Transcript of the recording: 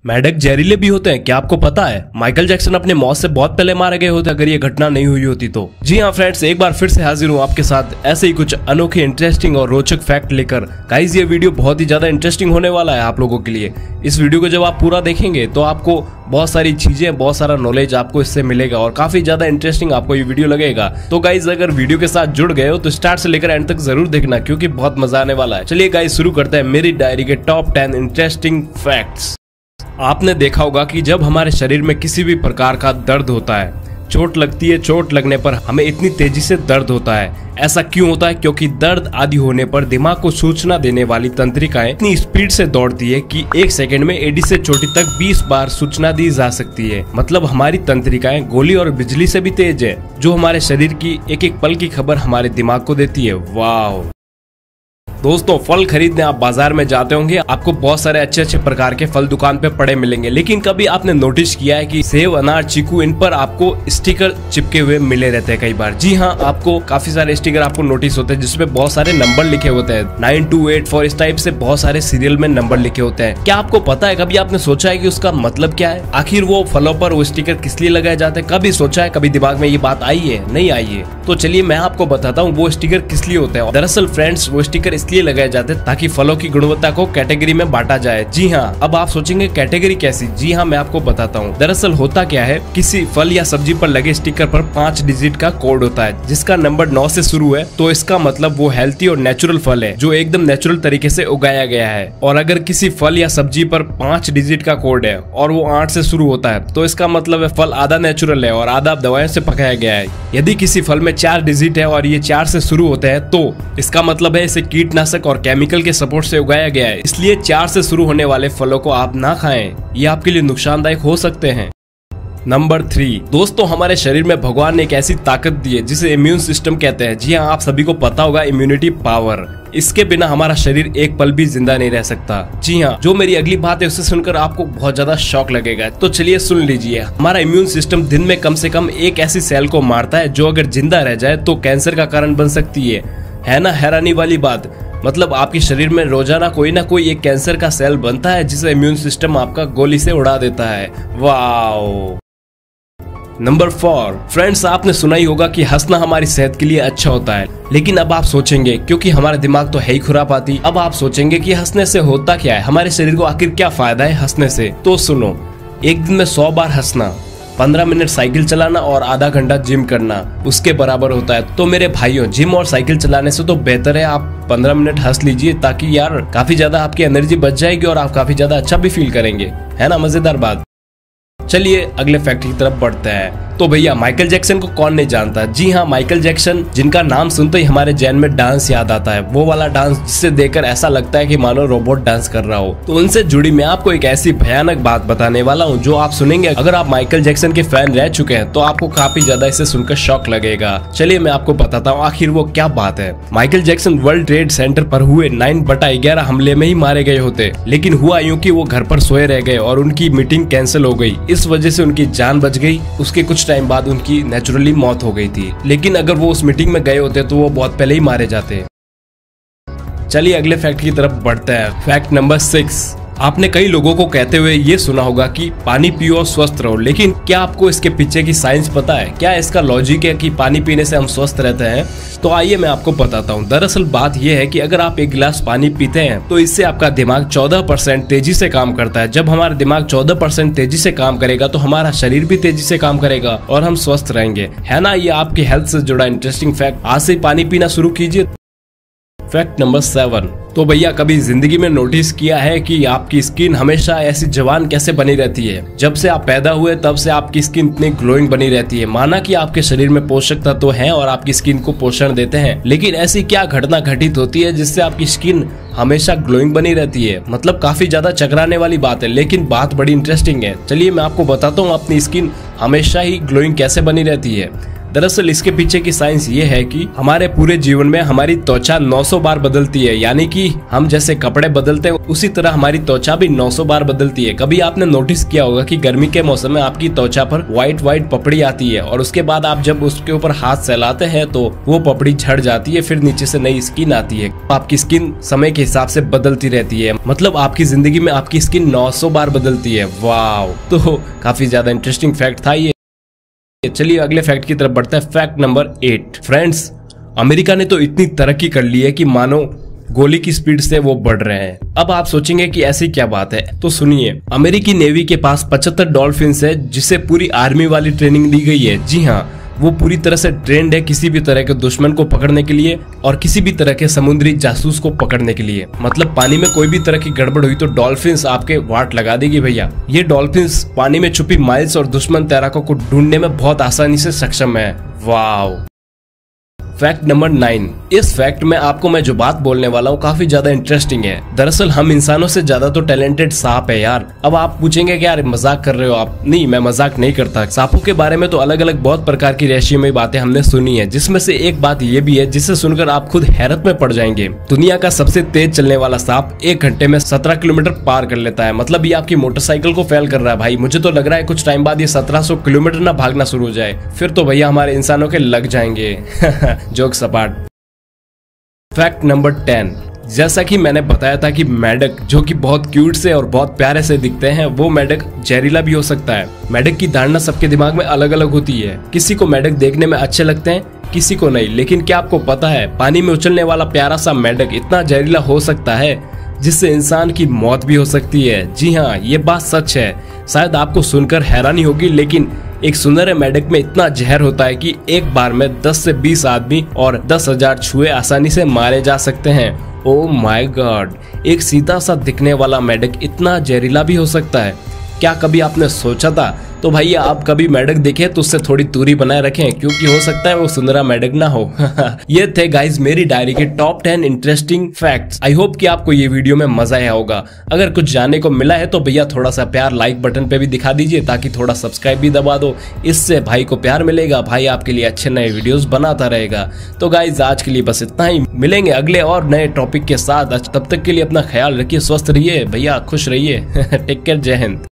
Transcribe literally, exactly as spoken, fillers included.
मेंढक जहरीले भी होते हैं, क्या आपको पता है? माइकल जैक्सन अपने मौत से बहुत पहले मारे गए होते अगर ये घटना नहीं हुई होती तो। जी हाँ फ्रेंड्स, एक बार फिर से हाजिर हूँ आपके साथ ऐसे ही कुछ अनोखे इंटरेस्टिंग और रोचक फैक्ट लेकर। गाइस ये वीडियो बहुत ही ज्यादा इंटरेस्टिंग होने वाला है आप लोगों के लिए। इस वीडियो को जब आप पूरा देखेंगे तो आपको बहुत सारी चीजें, बहुत सारा नॉलेज आपको इससे मिलेगा और काफी ज्यादा इंटरेस्टिंग आपको ये वीडियो लगेगा। तो गाइज अगर वीडियो के साथ जुड़ गए हो तो स्टार्ट से लेकर एंड तक जरूर देखना क्योंकि बहुत मजा आने वाला है। चलिए गाइज शुरू करते हैं मेरी डायरी के टॉप टेन इंटरेस्टिंग फैक्ट्स। आपने देखा होगा कि जब हमारे शरीर में किसी भी प्रकार का दर्द होता है, चोट लगती है, चोट लगने पर हमें इतनी तेजी से दर्द होता है। ऐसा क्यों होता है? क्योंकि दर्द आदि होने पर दिमाग को सूचना देने वाली तंत्रिकाएं इतनी स्पीड से दौड़ती है कि एक सेकंड में एडी से चोटी तक बीस बार सूचना दी जा सकती है। मतलब हमारी तंत्रिकाएं गोली और बिजली से भी तेज है, जो हमारे शरीर की एक एक पल की खबर हमारे दिमाग को देती है। वाह दोस्तों, फल खरीदने आप बाजार में जाते होंगे, आपको बहुत सारे अच्छे अच्छे प्रकार के फल दुकान पे पड़े मिलेंगे, लेकिन कभी आपने नोटिस किया है कि सेब, अनार, चीकू, इन पर आपको स्टिकर चिपके हुए मिले रहते हैं कई बार। जी हाँ, आपको काफी सारे स्टिकर आपको नोटिस होते हैं जिसमें बहुत सारे नंबर लिखे होते हैं, नाइन टू एट फोर, इस टाइप से बहुत सारे सीरियल में नंबर लिखे होते हैं। क्या आपको पता है, कभी आपने सोचा है कि उसका मतलब क्या है? आखिर वो फलों पर वो स्टिकर किस लिए लगाए जाते हैं? कभी सोचा है, कभी दिमाग में ये बात आई है? नहीं आई है? तो चलिए मैं आपको बताता हूँ वो स्टिकर किस लिए होते हैं। दरअसल फ्रेंड्स, वो स्टिकर इसलिए लगाए जाते हैं ताकि फलों की गुणवत्ता को कैटेगरी में बांटा जाए। जी हाँ, अब आप सोचेंगे कैटेगरी कैसी? जी हाँ, मैं आपको बताता हूँ। दरअसल होता क्या है, किसी फल या सब्जी पर लगे स्टिकर पर पाँच डिजिट का कोड होता है जिसका नंबर नौ से शुरू है, तो इसका मतलब वो हेल्थी और नेचुरल फल है जो एकदम नेचुरल तरीके से उगाया गया है। और अगर किसी फल या सब्जी पर पाँच डिजिट का कोड है और वो आठ से शुरू होता है, तो इसका मतलब है फल आधा नेचुरल है और आधा दवाओं से पकाया गया है। यदि किसी फल में चार डिजिट है और ये चार से शुरू होते हैं, तो इसका मतलब है इसे कीटनाशक और केमिकल के सपोर्ट से उगाया गया है। इसलिए चार से शुरू होने वाले फलों को आप ना खाएं, ये आपके लिए नुकसानदायक हो सकते हैं। नंबर थ्री दोस्तों, हमारे शरीर में भगवान ने एक ऐसी ताकत दी है जिसे इम्यून सिस्टम कहते हैं। जी हाँ, आप सभी को पता होगा, इम्यूनिटी पावर। इसके बिना हमारा शरीर एक पल भी जिंदा नहीं रह सकता। जी हाँ, जो मेरी अगली बात है उसे सुनकर आपको बहुत ज्यादा शॉक लगेगा, तो चलिए सुन लीजिए। हमारा इम्यून सिस्टम दिन में कम से कम एक ऐसी सेल को मारता है जो अगर जिंदा रह जाए तो कैंसर का कारण बन सकती है। है ना हैरानी वाली बात? मतलब आपके शरीर में रोजाना कोई ना कोई एक कैंसर का सेल बनता है जिसे इम्यून सिस्टम आपका गोली से उड़ा देता है। वाओ। नंबर फोर फ्रेंड्स, आपने सुना ही होगा कि हंसना हमारी सेहत के लिए अच्छा होता है, लेकिन अब आप सोचेंगे, क्योंकि हमारा दिमाग तो है ही खुरापाती, अब आप सोचेंगे कि हंसने से होता क्या है, हमारे शरीर को आखिर क्या फायदा है हंसने से? तो सुनो, एक दिन में सौ बार हंसना, पंद्रह मिनट साइकिल चलाना और आधा घंटा जिम करना उसके बराबर होता है। तो मेरे भाइयों, जिम और साइकिल चलाने से तो बेहतर है आप पंद्रह मिनट हंस लीजिए, ताकि यार काफी ज्यादा आपकी एनर्जी बच जाएगी और आप काफी ज्यादा अच्छा भी फील करेंगे। है ना मजेदार बात? चलिए अगले फैक्ट की तरफ बढ़ते हैं। तो भैया, माइकल जैक्सन को कौन नहीं जानता? जी हाँ, माइकल जैक्सन, जिनका नाम सुनते ही हमारे जहन में डांस याद आता है, वो वाला डांस जिसे देखकर ऐसा लगता है कि मानो रोबोट डांस कर रहा हो। तो उनसे जुड़ी मैं आपको एक ऐसी भयानक बात बताने वाला हूँ जो आप सुनेंगे, अगर आप माइकल जैक्सन के फैन रह चुके हैं तो आपको काफी ज्यादा इसे सुनकर शॉक लगेगा। चलिए मैं आपको बताता हूँ आखिर वो क्या बात है। Michael Jackson World Trade Center पर हुए नाइन बटा ग्यारह हमले में ही मारे गए होते, लेकिन हुआ यूँ कि वो घर पर सोए रह गए और उनकी मीटिंग कैंसिल हो गई। इस वजह से उनकी जान बच गई। उसके कुछ टाइम बाद उनकी नेचुरली मौत हो गई थी, लेकिन अगर वो उस मीटिंग में गए होते तो वो बहुत पहले ही मारे जाते। चलिए अगले फैक्ट की तरफ बढ़ते हैं। फैक्ट नंबर सिक्स, आपने कई लोगों को कहते हुए ये सुना होगा कि पानी पियो और स्वस्थ रहो, लेकिन क्या आपको इसके पीछे की साइंस पता है? क्या इसका लॉजिक है कि पानी पीने से हम स्वस्थ रहते हैं? तो आइए मैं आपको बताता हूँ। दरअसल बात यह है कि अगर आप एक गिलास पानी पीते हैं तो इससे आपका दिमाग चौदह परसेंट तेजी से काम करता है। जब हमारा दिमाग चौदह परसेंट तेजी से काम करेगा तो हमारा शरीर भी तेजी से काम करेगा और हम स्वस्थ रहेंगे। है ना, ये आपकी हेल्थ से जुड़ा इंटरेस्टिंग फैक्ट। आज से पानी पीना शुरू कीजिए। फैक्ट नंबर सेवन, तो भैया कभी जिंदगी में नोटिस किया है कि आपकी स्किन हमेशा ऐसी जवान कैसे बनी रहती है? जब से आप पैदा हुए तब से आपकी स्किन इतनी ग्लोइंग बनी रहती है, माना कि आपके शरीर में पोषक तत्व हैं और आपकी स्किन को पोषण देते हैं, लेकिन ऐसी क्या घटना घटित होती है जिससे आपकी स्किन हमेशा ग्लोइंग बनी रहती है? मतलब काफी ज्यादा चकराने वाली बात है, लेकिन बात बड़ी इंटरेस्टिंग है। चलिए मैं आपको बताता हूँ अपनी स्किन हमेशा ही ग्लोइंग कैसे बनी रहती है। दरअसल इसके पीछे की साइंस ये है कि हमारे पूरे जीवन में हमारी त्वचा नौ सौ बार बदलती है, यानी कि हम जैसे कपड़े बदलते हैं उसी तरह हमारी त्वचा भी नौ सौ बार बदलती है। कभी आपने नोटिस किया होगा कि गर्मी के मौसम में आपकी त्वचा पर व्हाइट व्हाइट पपड़ी आती है और उसके बाद आप जब उसके ऊपर हाथ फैलाते हैं तो वो पपड़ी झड़ जाती है, फिर नीचे से नई स्किन आती है। आपकी स्किन समय के हिसाब से बदलती रहती है, मतलब आपकी जिंदगी में आपकी स्किन नौ सौ बार बदलती है। वाव, तो काफी ज्यादा इंटरेस्टिंग फैक्ट था ये। चलिए अगले फैक्ट की तरफ बढ़ते हैं। Fact number eight. Friends, America ने तो इतनी तरक्की कर ली है कि मानो गोली की स्पीड से वो बढ़ रहे हैं। अब आप सोचेंगे कि ऐसी क्या बात है, तो सुनिए। अमेरिकी नेवी के पास पचहत्तर डॉल्फिन्स है जिसे पूरी आर्मी वाली ट्रेनिंग दी गई है। जी हाँ, वो पूरी तरह से ट्रेंड है किसी भी तरह के दुश्मन को पकड़ने के लिए और किसी भी तरह के समुद्री जासूस को पकड़ने के लिए। मतलब पानी में कोई भी तरह की गड़बड़ हुई तो डॉल्फिन्स आपके वाट लगा देगी भैया। ये डॉल्फिन्स पानी में छुपी माइल्स और दुश्मन तैराकों को ढूंढने में बहुत आसानी से सक्षम है। वाव। Fact number nine. इस फैक्ट में आपको मैं जो बात बोलने वाला हूँ काफी ज्यादा इंटरेस्टिंग है। दरअसल हम इंसानों से ज्यादा तो टैलेंटेड सांप है यार। अब आप पूछेंगे कि यार मजाक कर रहे हो आप। नहीं, मैं मजाक नहीं करता। सांपों के बारे में तो अलग अलग बहुत प्रकार की रहस्यमयी बातें हमने सुनी है, जिसमें से एक बात ये भी है जिसे सुनकर आप खुद हैरत में पड़ जाएंगे। दुनिया का सबसे तेज चलने वाला सांप एक घंटे में सत्रह किलोमीटर पार कर लेता है। मतलब ये आपकी मोटरसाइकिल को फेल कर रहा है भाई। मुझे तो लग रहा है कुछ टाइम बाद ये सत्रह सौ किलोमीटर ना भागना शुरू हो जाए, फिर तो भैया हमारे इंसानों के लग जाएंगे। जोक सपाट। Fact number ten. जैसा कि मैंने बताया था कि मेंढक जो कि बहुत क्यूट से और बहुत प्यारे से दिखते हैं, वो मेंढक जहरीला भी हो सकता है। मेंढक की धारणा सबके दिमाग में अलग अलग होती है। किसी को मेंढक देखने में अच्छे लगते हैं, किसी को नहीं। लेकिन क्या आपको पता है पानी में उछलने वाला प्यारा सा मेंढक इतना जहरीला हो सकता है जिससे इंसान की मौत भी हो सकती है। जी हाँ, ये बात सच है। शायद आपको सुनकर हैरानी होगी, लेकिन एक सुनहरे मेंढक में इतना जहर होता है कि एक बार में दस से बीस आदमी और दस हजार छुए आसानी से मारे जा सकते हैं। ओ माय गॉड, एक सीधा सा दिखने वाला मेंढक इतना जहरीला भी हो सकता है। क्या कभी आपने सोचा था? तो भाई आप कभी मेंढक देखे तो उससे थोड़ी दूरी बनाए रखें, क्योंकि हो सकता है वो सुंदरा मेंढक ना हो। ये थे गाइज मेरी डायरी के top ten interesting facts. I hope कि आपको ये वीडियो में मजा आया होगा। अगर कुछ जानने को मिला है तो भैया थोड़ा सा प्यार लाइक बटन पे भी दिखा दीजिए, ताकि थोड़ा सब्सक्राइब भी दबा दो। इससे भाई को प्यार मिलेगा, भाई आपके लिए अच्छे नए वीडियोस बनाता रहेगा। तो गाइज आज के लिए बस इतना ही। मिलेंगे अगले और नए टॉपिक के साथ। तब तक के लिए अपना ख्याल रखिए, स्वस्थ रहिए भैया, खुश रहिए। टेक केयर, जय हिंद।